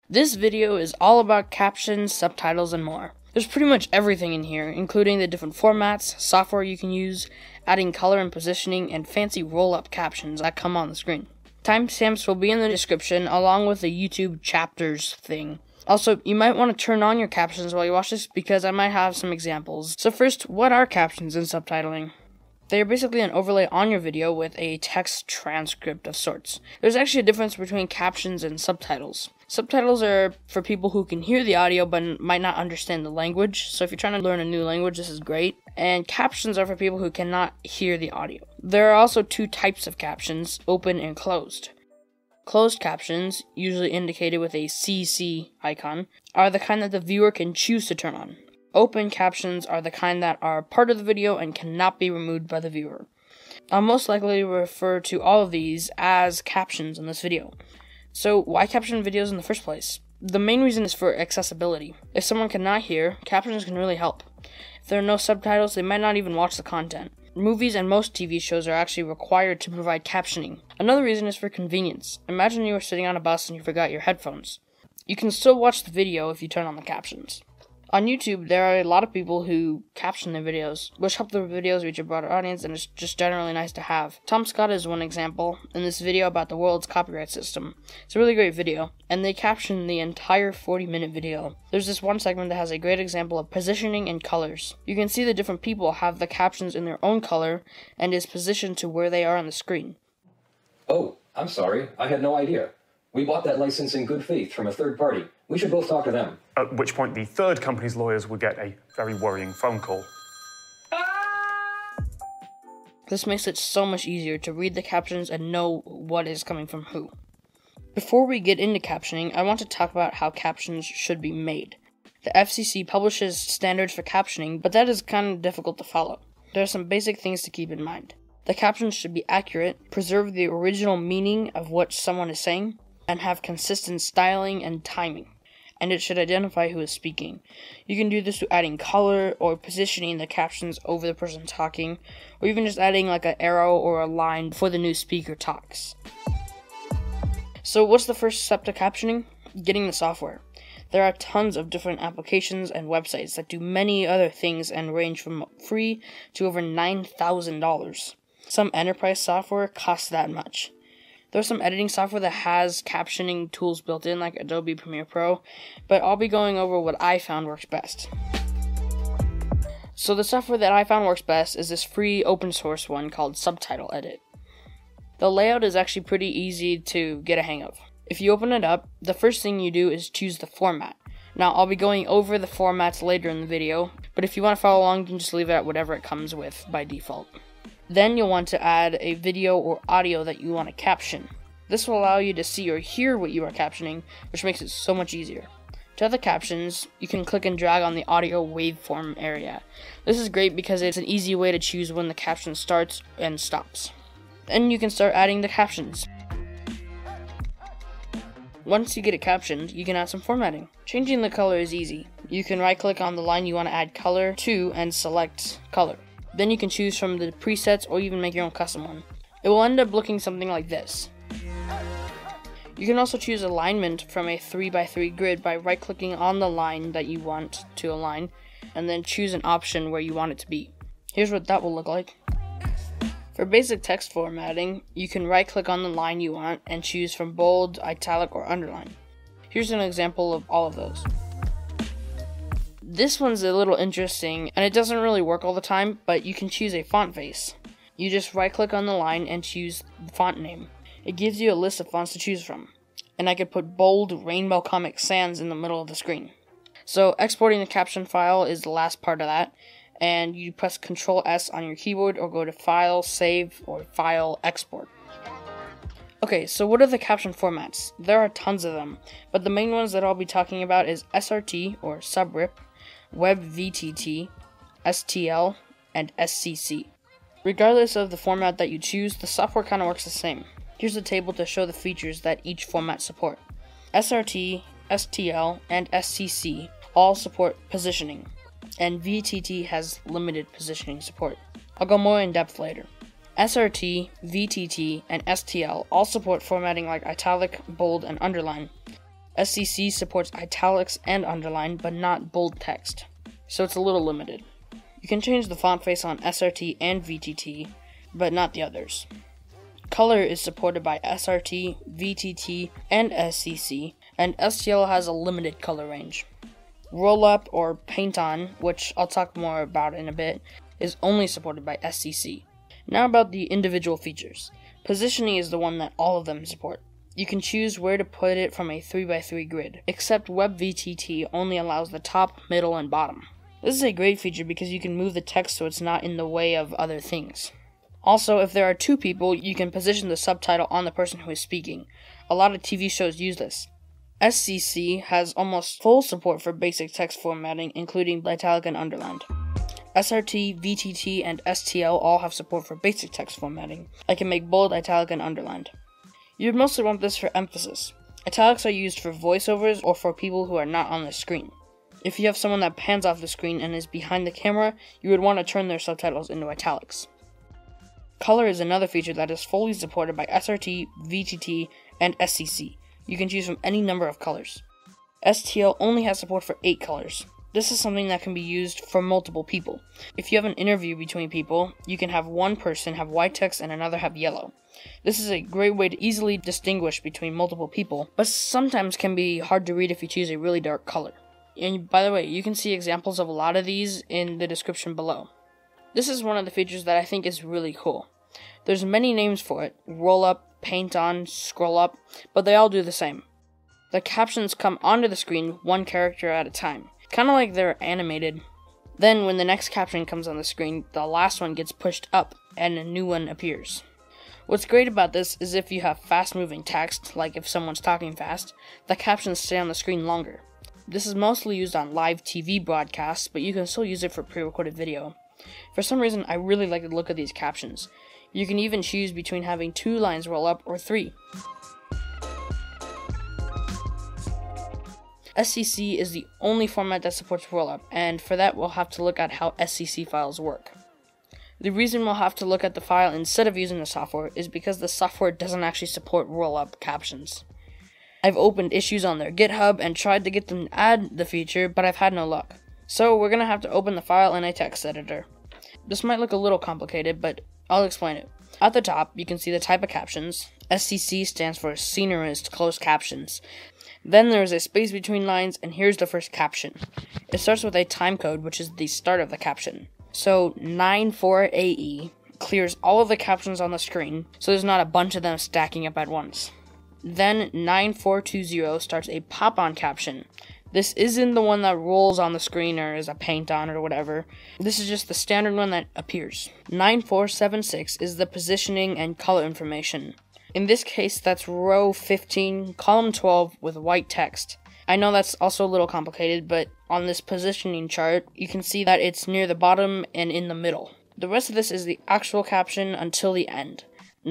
This video is all about captions, subtitles, and more. There's pretty much everything in here, including the different formats, software you can use, adding color and positioning, and fancy roll-up captions that come on the screen. Timestamps will be in the description, along with the YouTube chapters thing. Also, you might want to turn on your captions while you watch this, because I might have some examples. So first, what are captions and subtitling? They are basically an overlay on your video with a text transcript of sorts. There's actually a difference between captions and subtitles. Subtitles are for people who can hear the audio but might not understand the language, so if you're trying to learn a new language, this is great. And captions are for people who cannot hear the audio. There are also two types of captions, open and closed. Closed captions, usually indicated with a CC icon, are the kind that the viewer can choose to turn on. Open captions are the kind that are part of the video and cannot be removed by the viewer. I'll most likely refer to all of these as captions in this video. So why caption videos in the first place? The main reason is for accessibility. If someone cannot hear, captions can really help. If there are no subtitles, they might not even watch the content. Movies and most TV shows are actually required to provide captioning. Another reason is for convenience. Imagine you were sitting on a bus and you forgot your headphones. You can still watch the video if you turn on the captions. On YouTube, there are a lot of people who caption their videos, which help the videos reach a broader audience, and it's just generally nice to have. Tom Scott is one example in this video about the world's copyright system. It's a really great video, and they caption the entire 40-minute video. There's this one segment that has a great example of positioning and colors. You can see the different people have the captions in their own color, and is positioned to where they are on the screen. Oh, I'm sorry, I had no idea. We bought that license in good faith from a third party. We should both talk to them. At which point the third company's lawyers would get a very worrying phone call. This makes it so much easier to read the captions and know what is coming from who. Before we get into captioning, I want to talk about how captions should be made. The FCC publishes standards for captioning, but that is kind of difficult to follow. There are some basic things to keep in mind. The captions should be accurate, preserve the original meaning of what someone is saying, and have consistent styling and timing. And it should identify who is speaking. You can do this through adding color or positioning the captions over the person talking, or even just adding like an arrow or a line before the new speaker talks. So what's the first step to captioning? Getting the software. There are tons of different applications and websites that do many other things and range from free to over $9,000. Some enterprise software costs that much. There's some editing software that has captioning tools built in, like Adobe Premiere Pro, but I'll be going over what I found works best. So the software that I found works best is this free open source one called Subtitle Edit. The layout is actually pretty easy to get a hang of. If you open it up, the first thing you do is choose the format. Now, I'll be going over the formats later in the video, but if you want to follow along, you can just leave it at whatever it comes with by default. Then you'll want to add a video or audio that you want to caption. This will allow you to see or hear what you are captioning, which makes it so much easier. To add the captions, you can click and drag on the audio waveform area. This is great because it's an easy way to choose when the caption starts and stops. Then you can start adding the captions. Once you get it captioned, you can add some formatting. Changing the color is easy. You can right-click on the line you want to add color to and select color. Then you can choose from the presets or even make your own custom one. It will end up looking something like this. You can also choose alignment from a 3x3 grid by right-clicking on the line that you want to align, and then choose an option where you want it to be. Here's what that will look like. For basic text formatting, you can right-click on the line you want and choose from bold, italic, or underline. Here's an example of all of those. This one's a little interesting, and it doesn't really work all the time, but you can choose a font face. You just right-click on the line and choose the font name. It gives you a list of fonts to choose from. And I could put bold Rainbow Comic Sans in the middle of the screen. So exporting the caption file is the last part of that, and you press Ctrl S on your keyboard or go to File, Save, or File, Export. Okay, so what are the caption formats? There are tons of them, but the main ones that I'll be talking about is SRT, or subrip, WebVTT, STL, and SCC. Regardless of the format that you choose, the software kind of works the same. Here's a table to show the features that each format support. SRT, STL, and SCC all support positioning, and VTT has limited positioning support. I'll go more in depth later. SRT, VTT, and STL all support formatting like italic, bold, and underline. SCC supports italics and underline, but not bold text, so it's a little limited. You can change the font face on SRT and VTT, but not the others. Color is supported by SRT, VTT, and SCC, and STL has a limited color range. Roll-up or paint-on, which I'll talk more about in a bit, is only supported by SCC. Now about the individual features. Positioning is the one that all of them support. You can choose where to put it from a 3x3 grid, except WebVTT only allows the top, middle, and bottom. This is a great feature because you can move the text so it's not in the way of other things. Also, if there are two people, you can position the subtitle on the person who is speaking. A lot of TV shows use this. SCC has almost full support for basic text formatting, including italic and underlined. SRT, VTT, and STL all have support for basic text formatting. I can make bold, italic, and underlined. You'd mostly want this for emphasis. Italics are used for voiceovers or for people who are not on the screen. If you have someone that pans off the screen and is behind the camera, you would want to turn their subtitles into italics. Color is another feature that is fully supported by SRT, VTT, and SCC. You can choose from any number of colors. STL only has support for 8 colors. This is something that can be used for multiple people. If you have an interview between people, you can have one person have white text and another have yellow. This is a great way to easily distinguish between multiple people, but sometimes can be hard to read if you choose a really dark color. And by the way, you can see examples of a lot of these in the description below. This is one of the features that I think is really cool. There's many names for it: roll up, paint on, scroll up, but they all do the same. The captions come onto the screen one character at a time, kind of like they're animated. Then when the next caption comes on the screen, the last one gets pushed up and a new one appears. What's great about this is if you have fast moving text, like if someone's talking fast, the captions stay on the screen longer. This is mostly used on live TV broadcasts, but you can still use it for pre-recorded video. For some reason, I really like the look of these captions. You can even choose between having 2 lines roll up or 3. SCC is the only format that supports rollup, and for that we'll have to look at how SCC files work. The reason we'll have to look at the file instead of using the software is because the software doesn't actually support rollup captions. I've opened issues on their GitHub and tried to get them to add the feature, but I've had no luck. So we're going to have to open the file in a text editor. This might look a little complicated, but I'll explain it. At the top, you can see the type of captions. SCC stands for Scenarized Closed Captions. Then there's a space between lines, and here's the first caption. It starts with a timecode, which is the start of the caption. So 94AE clears all of the captions on the screen, so there's not a bunch of them stacking up at once. Then 9420 starts a pop-on caption. This isn't the one that rolls on the screen or is a paint-on or whatever. This is just the standard one that appears. 9476 is the positioning and color information. In this case, that's row 15, column 12 with white text. I know that's also a little complicated, but on this positioning chart, you can see that it's near the bottom and in the middle. The rest of this is the actual caption until the end.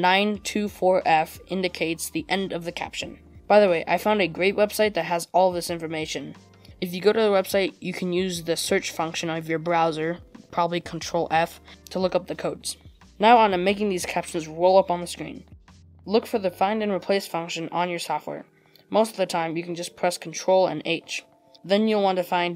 924F indicates the end of the caption. By the way, I found a great website that has all this information. If you go to the website, you can use the search function of your browser, probably Control F, to look up the codes. Now on to making these captions roll up on the screen. Look for the find and replace function on your software. Most of the time, you can just press Control and H. Then you'll want to find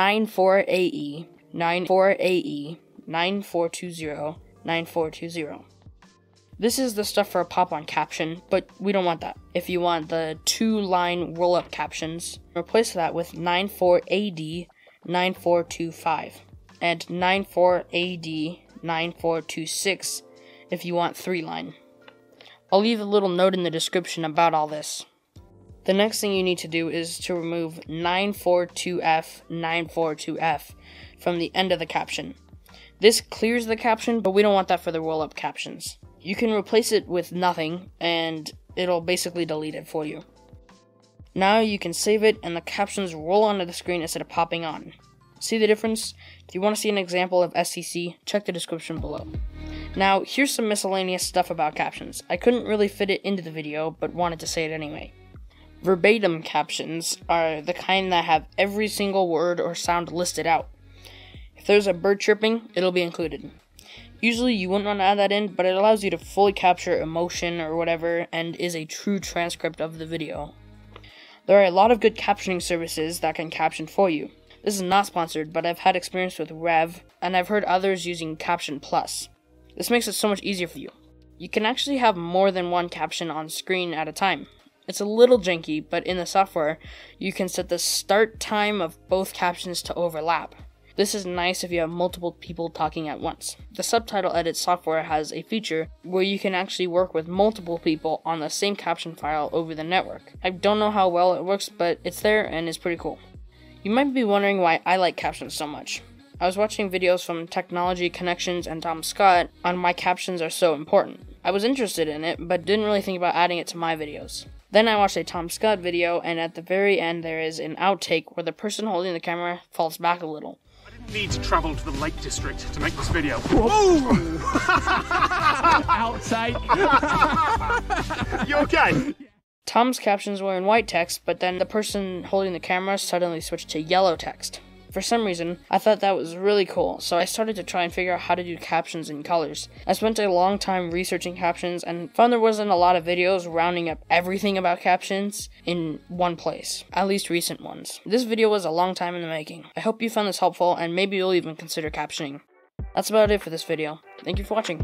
94AE, 94AE, 9420, 9420. This is the stuff for a pop-on caption, but we don't want that. If you want the 2-line roll-up captions, replace that with 94AD 9425 and 94AD 9426 if you want 3-line. I'll leave a little note in the description about all this. The next thing you need to do is to remove 942F 942F from the end of the caption. This clears the caption, but we don't want that for the roll-up captions. You can replace it with nothing, and it'll basically delete it for you. Now you can save it, and the captions roll onto the screen instead of popping on. See the difference? If you want to see an example of SCC, check the description below. Now, here's some miscellaneous stuff about captions. I couldn't really fit it into the video, but wanted to say it anyway. Verbatim captions are the kind that have every single word or sound listed out. If there's a bird chirping, it'll be included. Usually you wouldn't want to add that in, but it allows you to fully capture emotion or whatever, and is a true transcript of the video. There are a lot of good captioning services that can caption for you. This is not sponsored, but I've had experience with Rev, and I've heard others using Caption Plus. This makes it so much easier for you. You can actually have more than one caption on screen at a time. It's a little janky, but in the software, you can set the start time of both captions to overlap. This is nice if you have multiple people talking at once. The subtitle edit software has a feature where you can actually work with multiple people on the same caption file over the network. I don't know how well it works, but it's there and it's pretty cool. You might be wondering why I like captions so much. I was watching videos from Technology Connections and Tom Scott on why captions are so important. I was interested in it, but didn't really think about adding it to my videos. Then I watched a Tom Scott video, and at the very end there is an outtake where the person holding the camera falls back a little. I didn't need to travel to the Lake District to make this video. Whoa! Outside. You okay? Tom's captions were in white text, but then the person holding the camera suddenly switched to yellow text. For some reason, I thought that was really cool, so I started to try and figure out how to do captions in colors. I spent a long time researching captions and found there wasn't a lot of videos rounding up everything about captions in one place, at least recent ones. This video was a long time in the making. I hope you found this helpful, and maybe you'll even consider captioning. That's about it for this video. Thank you for watching.